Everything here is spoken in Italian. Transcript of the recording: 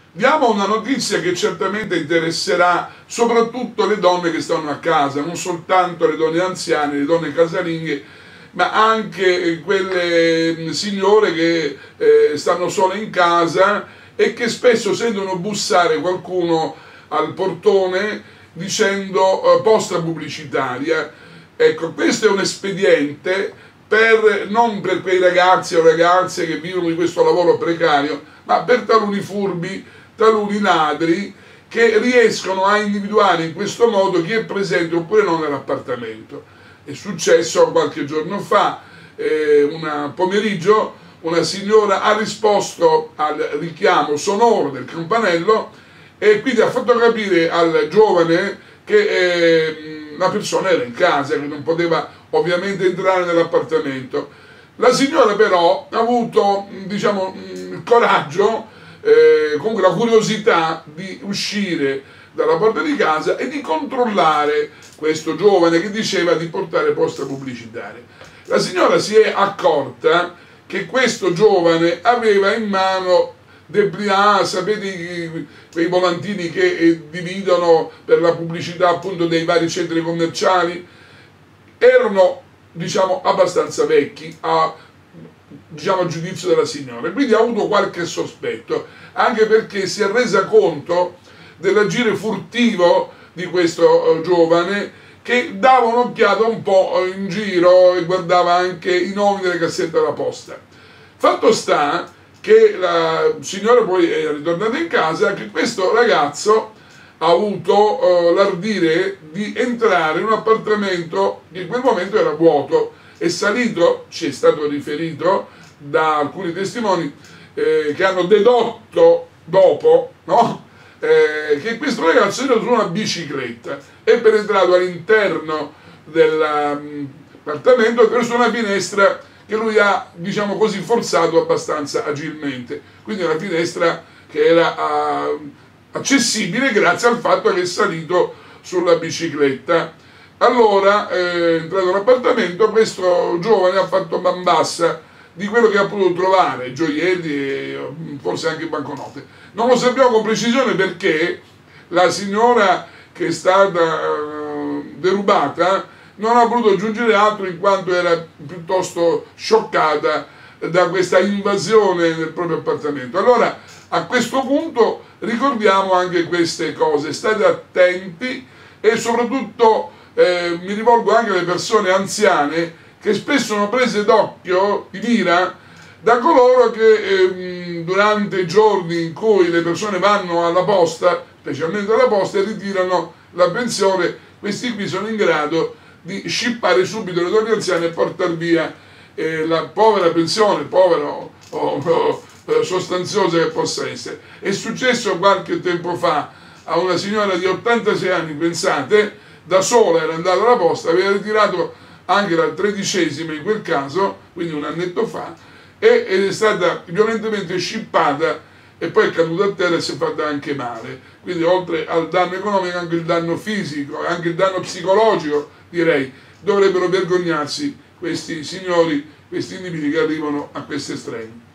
Diamo una notizia che certamente interesserà soprattutto le donne che stanno a casa, non soltanto le donne anziane, le donne casalinghe, ma anche quelle signore che stanno sole in casa e che spesso sentono bussare qualcuno al portone dicendo posta pubblicitaria. Ecco, questo è un espediente non per quei ragazzi o ragazze che vivono di questo lavoro precario, ma per taluni furbi, taluni ladri, che riescono a individuare in questo modo chi è presente oppure no nell'appartamento. È successo qualche giorno fa, un pomeriggio, una signora ha risposto al richiamo sonoro del campanello e quindi ha fatto capire al giovane che la persona era in casa, che non poteva ovviamente entrare nell'appartamento. La signora però ha avuto, diciamo, il coraggio, comunque la curiosità di uscire dalla porta di casa e di controllare questo giovane che diceva di portare posta pubblicitaria. La signora si è accorta che questo giovane aveva in mano dépliant, sapete quei volantini che dividono per la pubblicità appunto dei vari centri commerciali? Erano, diciamo, abbastanza vecchi a giudizio della signora, quindi ha avuto qualche sospetto, anche perché si è resa conto dell'agire furtivo di questo giovane, che dava un'occhiata un po' in giro e guardava anche i nomi delle cassette della posta. Fatto sta che la signora poi è ritornata in casa, che questo ragazzo ha avuto l'ardire di entrare in un appartamento che in quel momento era vuoto. È salito, ci è stato riferito da alcuni testimoni che hanno dedotto dopo, no? Che questo ragazzo era su una bicicletta, è penetrato all'interno dell'appartamento attraverso una finestra che lui ha, diciamo così, forzato abbastanza agilmente. Quindi una finestra che era accessibile grazie al fatto che è salito sulla bicicletta. Allora, entrato all'appartamento, questo giovane ha fatto man bassa di quello che ha potuto trovare, gioielli e forse anche banconote. Non lo sappiamo con precisione perché la signora che è stata derubata non ha voluto aggiungere altro in quanto era piuttosto scioccata da questa invasione del proprio appartamento. Allora, a questo punto ricordiamo anche queste cose, state attenti e soprattutto mi rivolgo anche alle persone anziane che spesso sono prese d'occhio, di mira, da coloro che durante i giorni in cui le persone vanno alla posta, specialmente alla posta, e ritirano la pensione, questi qui sono in grado di scippare subito le donne anziane e portare via la povera pensione, povera o sostanziosa che possa essere. È successo qualche tempo fa a una signora di 86 anni, pensate, da sola era andata alla posta, aveva ritirato anche la 13ª in quel caso, quindi un annetto fa, ed è stata violentemente scippata e poi è caduta a terra e si è fatta anche male. Quindi oltre al danno economico anche il danno fisico, anche il danno psicologico, direi. Dovrebbero vergognarsi questi signori, questi individui che arrivano a questi estremi.